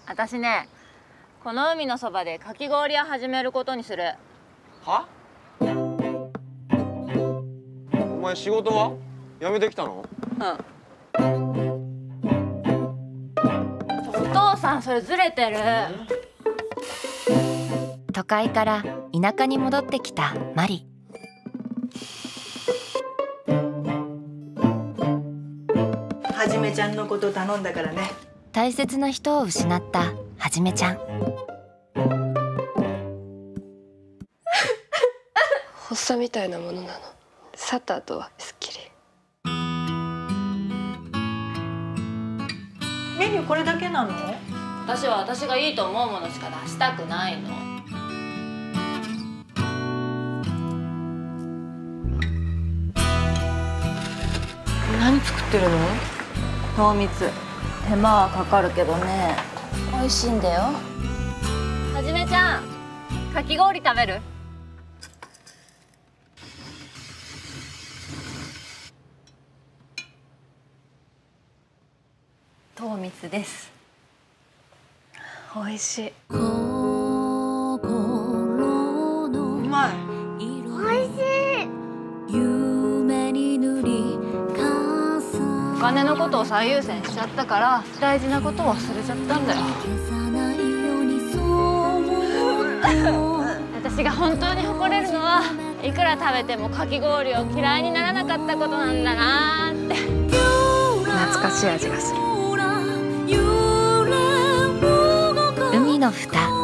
私ね、この海のそばでかき氷屋始めることにする。 は？お前仕事は辞めてきたの？ うん。お父さんそれずれてる。 都会から田舎に戻ってきたマリ。 はじめちゃんのこと頼んだからね。 大切な人を失ったはじめちゃん。 発作みたいなものなの。去った後はすっきり。 メニューこれだけなの？ 私は私がいいと思うものしか出したくないの。 何作ってるの？ 糖蜜。手間はかかるけどね、美味しいんだよ。はじめちゃん、かき氷食べる？糖蜜です。 美味しい。 うまい。 お金のことを最優先しちゃったから大事なことを忘れちゃったんだよ。私が本当に誇れるのはいくら食べてもかき氷を嫌いにならなかったことなんだなーって。 懐かしい味がする。 海の蓋。